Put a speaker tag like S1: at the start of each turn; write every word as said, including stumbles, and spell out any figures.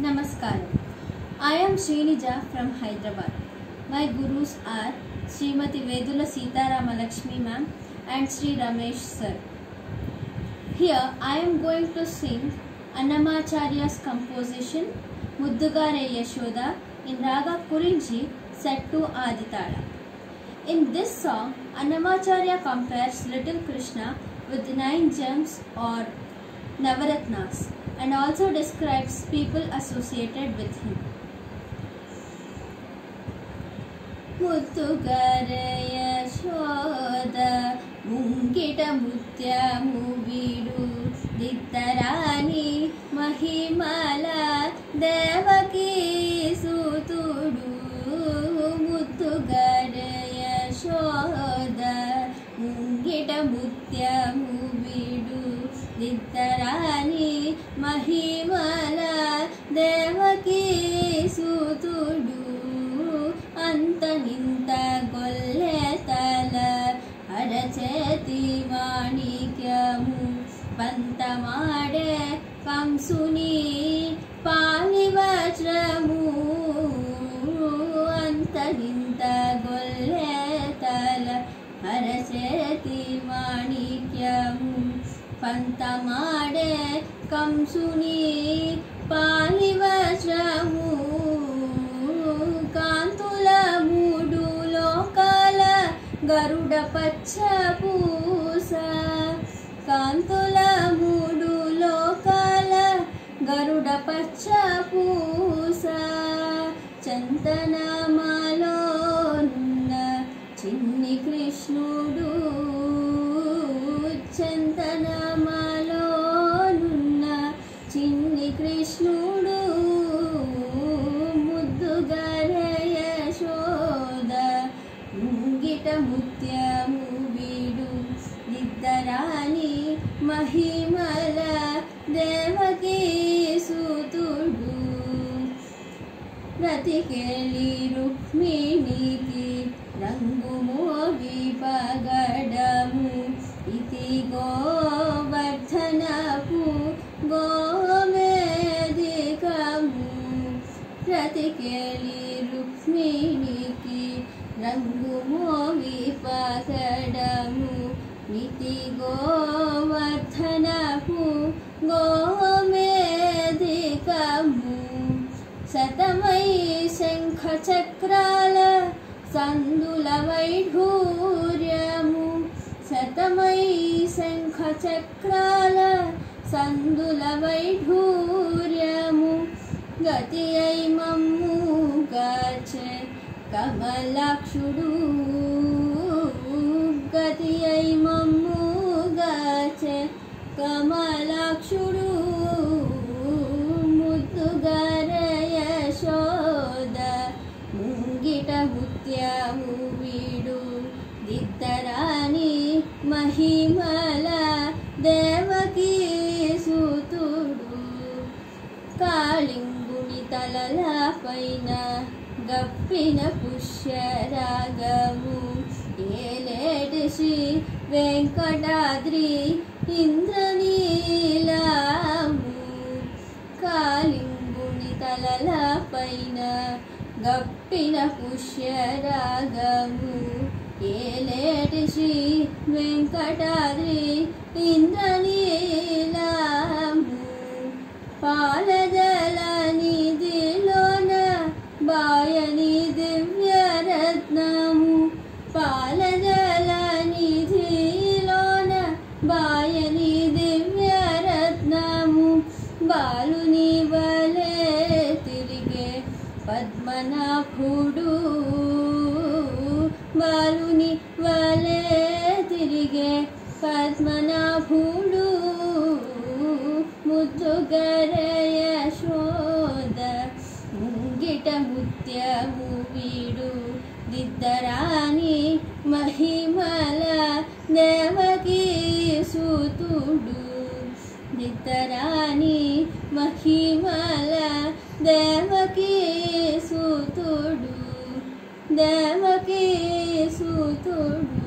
S1: Namaskaram. I am Srinija from Hyderabad. My gurus are Srimati Vedula Sitaram Lakshmi ma'am and Sri Ramesh sir. Here I am going to sing Annamacharya's composition Muddugare Yashoda in Raga Kurinchi set to Aditala. In this song, Annamacharya compares little Krishna with nine gems or Navaratnas and also describes people associated with him. Muddugare Yashoda Mungita Mutyamu Vidu Dittarani Mahimala Devaki Sutudu Muddugare Yashoda Mungita Mutyamu Vidu Dittarani Mahimala Devaki Sutudu Anta ninta golletala Haracheti Manikyamu Pantamade Kamsuni Palivajramu Anta ninta golletala Haracheti Manikyamu Pantamade Kamsuni Palivajramu Kantula Mudu Lokala Garuda Pacha Pusa Kantula Mudu Lokala Garuda Pacha Pusa Chantana Malonunna Chinni Krishnudu Chantana Malonunna Chinni Krishnudu Muddugare Yashoda Mungita Mutyamu Vidu Dittarani Mahimala Devaki Sutudu Ratikeli Rukminiki Rangumo Vipagadamu Iti Govardhanapu Gomedikamu Ratikeli Rukminiki Rangumo Vipagadamu Iti Govardhanapu Gomedikamu Satamai Shankha Chakrala Sandula Vaidhuryamu Satamai Shankha Chakrala Sandula Vaidhuryamu Gatiyai Mammu Gache Kamalakshudu Gatiyai Mammu Gache Kamalakshudu Muddugare Yashoda Mungita Mutyamu Vidu Dittarani Mahimala Devaki Sutudu Kalinguni Talala Paina Gappina Pushyaragamu Eledi Shri Venkatadri Indranilamu Kalinguni Talala Paina Gappina Pushyaragamu Eledi Shri Venkatadri Indranilamu Paladala Nidilona Bayani Divyaratnamu Paladala Nidilona Bayani Divyaratnamu Baluni Vale Tirige Padmanabhudu Baluni Vale Tirige Padmanabhudu Muddugare Yashoda Mungita Mutyamu Vidu Dittarani Mahimala Devaki Sutudu Dittarani Mahimala Devaki Sutudu Devaki Sutudu